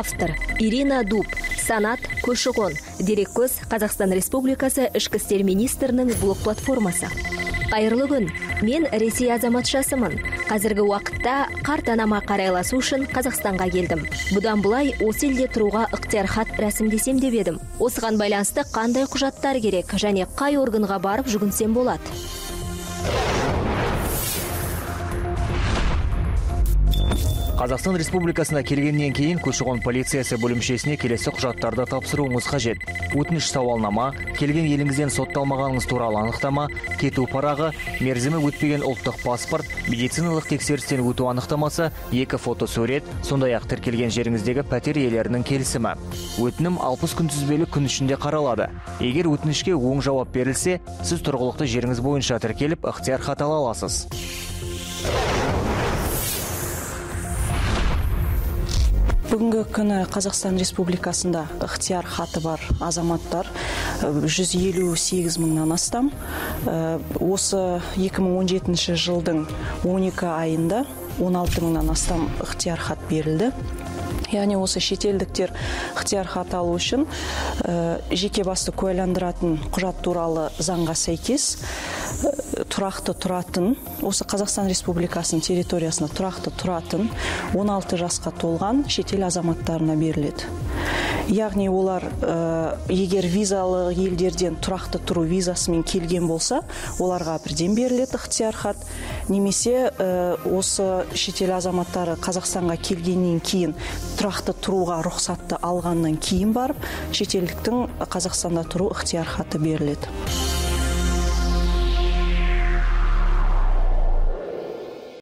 Автор Ирина Дуб, Санат Көші-қон, дереккөз Қазақстан Республикасы Ішкі істер министрінің блог-платформасы. Қайырлы күн, мен Ресей азаматшасымын. Қазіргі уақытта қартанама қарайласу үшін Қазақстанға келдім. Бұдан бұлай осы елде тұруға ықтиярхат рәсімдесем деп едім. Осыған байланысты қандай құжаттар керек және қай органға барып жүгінсем болады? Қазақстан Республикасына келгеннен кейін көші-қон полициясы бөлімшесіне келесі құжаттарды тапсыруыңыз қажет. Өтініш сауалнама, келген еліңізден сотталмағаныңыз туралы анықтама, кету парағы, мерзімі өтпеген ұлттық паспорт, медициналық тексерістен өту анықтамасы, 2 фотосурет, сондай-ақ тіркелген жеріңіздегі пәтер иелерінің келісімі. Өтінім 60 күнтізбелік күн ішінде қаралады. Егер өтінішке оң жауап берілсе, сіз тұрғылықты жеріңіз бойынша тіркеліп, ықтиярхат ала аласыз. Бүгінгі күні Қазақстан Республикасында ықтияр хаты бар азаматтар 158 мыңнан астам. Осы 2017 жылдың 12 айында 16 мыңнан астам ықтияр хат берілді. Яғни осы шетелдіктер ықтияр хат алу үшін жеке басты куәландыратын құжат туралы заңға сәйкес тұрақты тұратын, осы Қазақстан Республикасының территориясына тұрақты тұратын 16 жасқа толған шетел азаматтарына беріледі. Яғни олар егер визалы елдерден тұрақты тұру визасымен келген болса, оларға бірден беріледі ықтияр хат. Немесе осы шетел азаматтары Қазақстанға келгеннен кейін тұрақты тұруға рұқсатты алғаннан кейін барып, шетелдіктің Қазақстанда тұру ықтияр хаты беріледі.